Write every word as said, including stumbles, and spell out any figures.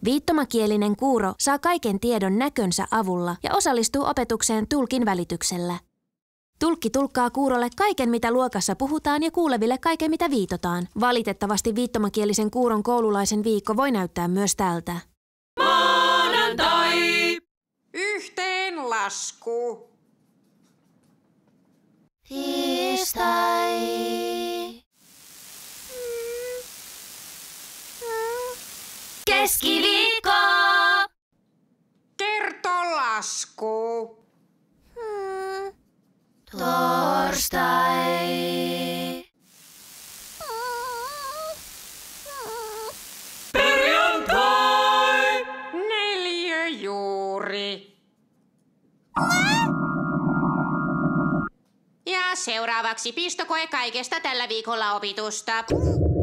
Viittomakielinen kuuro saa kaiken tiedon näkönsä avulla ja osallistuu opetukseen tulkin välityksellä. Tulkki tulkkaa kuurolle kaiken, mitä luokassa puhutaan ja kuuleville kaiken, mitä viitotaan. Valitettavasti viittomakielisen kuuron koululaisen viikko voi näyttää myös tältä. Maanantai! Yhteenlasku. Tiistai. Keskiviikko. Kertolasku. Torstai. Perjantai! Neliöjuuri. Ja seuraavaksi pistokoe kaikesta tällä viikolla opitusta.